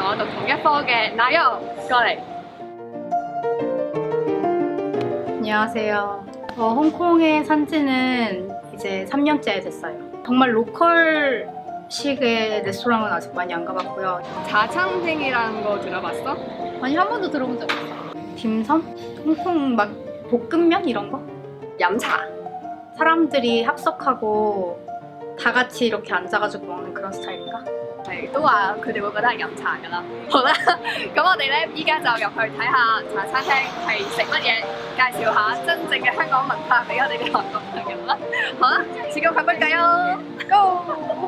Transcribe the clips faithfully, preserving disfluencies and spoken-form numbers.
同我讀同一科嘅 Nayo 過嚟。 안녕하세요. 어, 홍콩에 산 지는 이제 삼 년째 됐어요. 정말 로컬식의 레스토랑은 아직 많이 안 가봤고요. 자창생이라는 거 들어봤어? 아니, 한 번도 들어본 적 없어. 딤섬? 홍콩 막 볶음면 이런 거? 얌차. 사람들이 합석하고 다 같이 이렇게 앉아가지고 먹는 그런 스타일인가? 係都話佢哋會覺得係飲茶㗎啦。好啦，咁我哋咧依家就入去睇下茶餐廳係食乜嘢，介紹下真正嘅香港文化俾我哋啲韓國朋友啦。好啦，時間快不計哦 ，Go！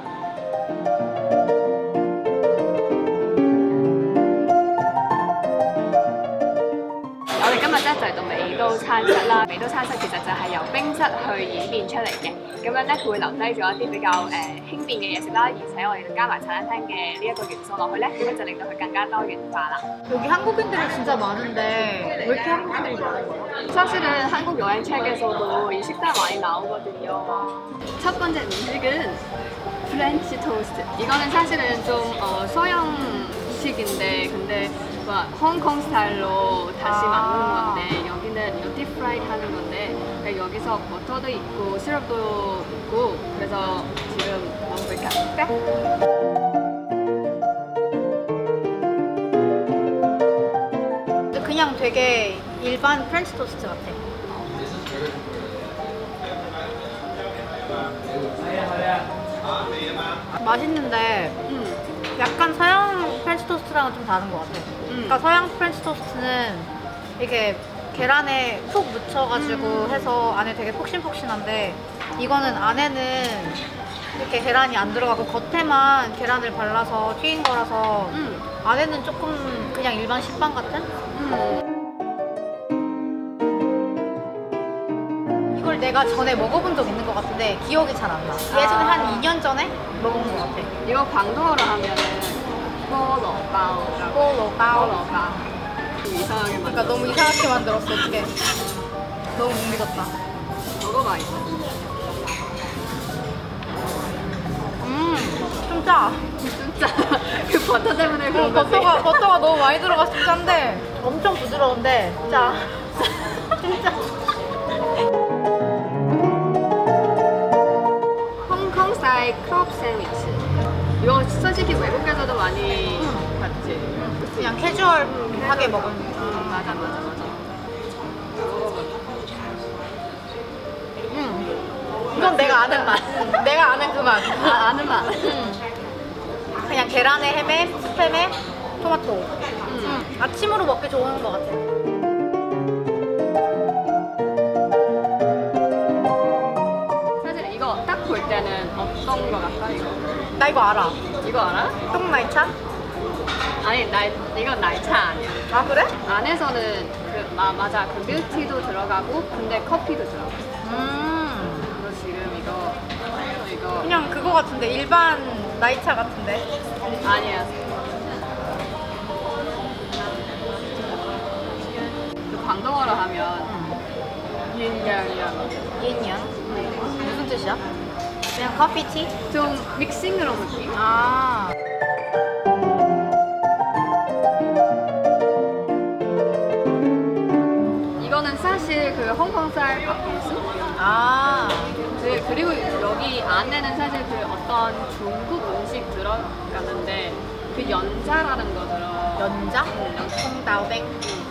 我哋今日咧就嚟到美都餐室啦。美都餐室其實就係由冰室去演變出嚟嘅，咁樣咧佢會留低咗一啲比較誒、呃、輕便嘅嘢食啦，而且我哋加埋茶餐廳嘅呢一個元素落去咧，咁樣就令到佢更加多元化啦。 여기 한국인들이 진짜 많은데 왜 이렇게 한국인들이 많은 거야? 사실은 한국 여행 책에서도 이 식당 많이 나오거든요. 첫 번째 음식은 프렌치 토스트. 이거는 사실은 좀 어, 서양식인데 근데 막 홍콩 스타일로 다시 아. 만드는 건데 여기는 이거 딥프라이 하는 건데 그러니까 여기서 버터도 있고 시럽도 있고 그래서 지금 먹어볼까? 그냥 되게 일반 프렌치 토스트 같아. 맛있는데 음. 약간 서양 프렌치 토스트랑은 좀 다른 것 같아. 음. 그러니까 서양 프렌치 토스트는 이게 계란에 푹 묻혀가지고 음. 해서 안에 되게 폭신폭신한데 이거는 안에는 이렇게 계란이 안 들어가고 겉에만 계란을 발라서 튀긴 거라서 음. 안에는 조금 그냥 일반 식빵 같은? 음. 이걸 내가 전에 먹어본 적 있는 것 같은데 기억이 잘 안 나. 예전에 아. 한 이 년 전에 먹어본 것 같아. 이거 광동어로 하면은 뽀로바오라고. 뽀로바오. 뽀로바. 좀 이상하게 만들었어. 그러니까 너무 이상하게 만들었어. 어떡해. 너무 못 믿었다. 먹어봐 이거. 음, 좀 짜. 진짜 그 버터 때문에 그런 어, 거지. 버터가, 버터가 너무 많이 들어가서 짠데 엄청 부드러운데 짜. 진짜. 홍콩 스타일 크롭 샌드위치. 이거 솔직히 외국에서도 많이 음. 봤지. 그냥 캐주얼하게 먹은. 음, 맞아 맞아 맞아. 음. 이건 내가 아는 맛. 내가 아는 그 맛. 아, 아는 맛. 음. 그냥 계란에 햄에 스팸에 토마토. 음. 아침으로 먹기 좋은 것 같아. 사실 이거 딱 볼 때는 어떤 거 같아 이거? 나 이거 알아. 이거 알아? 똥날차? 아니 나 이건 날차 아니야. 아 그래? 안에서는 그 마, 맞아 그 밀티도 들어가고 근데 커피도 들어가. 음. 그래서 지금 이거 이거 그냥 그거 같은데 일반 나이차 같은데. 아니야. 그 광동어로 하면 yin-yang이라고. 얘냐? 무슨 뜻이야? 그냥 커피티? 좀 믹싱으로 느낌? 아. 이거는 사실 그 홍콩 쌀 팥빙수? 아. 그, 그리고 여기 안에는 사실 그 어떤 중국 음식 들어갔는데 그 연자라는 거 들어. 연자? 응, 연- 홍다오뱅.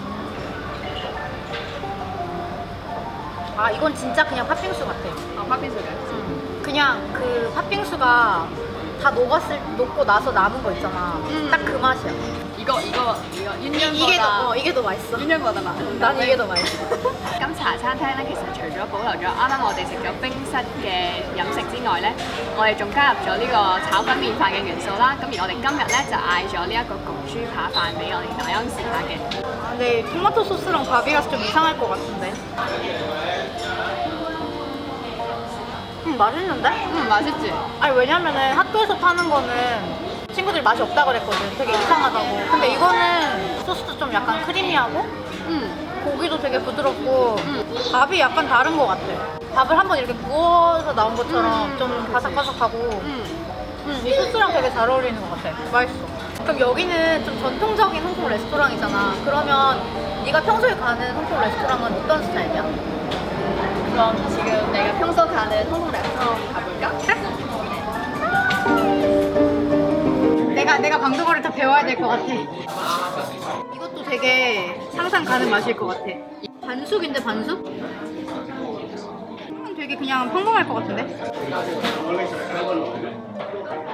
아 이건 진짜 그냥 팥빙수 같아. 아, 팥빙수가. 음. 그냥 그 팥빙수가 다 녹았을 녹고 나서 남은 거 있잖아. 음. 딱 그 맛이야. 이거 이거 이거 이, 이게 더 윤년보다 어, 이게 더 맛있어. 윤년보다 맛. 난 이게 더 맛있어. 咁茶餐廳咧，其實除咗保留咗啱啱我哋食咗冰室嘅飲食之外咧，我哋仲加入咗呢個炒粉麵飯嘅元素啦。咁而我哋今日咧就嗌咗呢一個焗豬扒飯俾我哋大家試下嘅。 근데 토마토 소스랑 밥이라서 좀 이상할 것 같은데. 음 맛있는데? 음 맛있지? 아니 왜냐면은 학교에서 파는 거는 친구들이 맛이 없다 그랬거든. 되게 이상하다고. 근데 이거는 소스도 좀 약간 크리미하고 음. 고기도 되게 부드럽고 음. 밥이 약간 다른 것 같아. 밥을 한번 이렇게 구워서 나온 것처럼 음, 좀 바삭바삭하고 음. 음, 이 소스랑 되게 잘 어울리는 것 같아. 맛있어. 그럼 여기는 좀 전통적인 홍콩 레스토랑이잖아. 그러면 네가 평소에 가는 홍콩 레스토랑은 어떤 스타일이야? 그럼 지금 내가 평소 가는 홍콩 레스토랑 가볼까? 내가 내가 방송어를 다 배워야 될 것 같아. 이것도 되게 상상 가는 맛일 것 같아. 반숙인데 반숙? 음, 되게 그냥 평범할 것 같은데?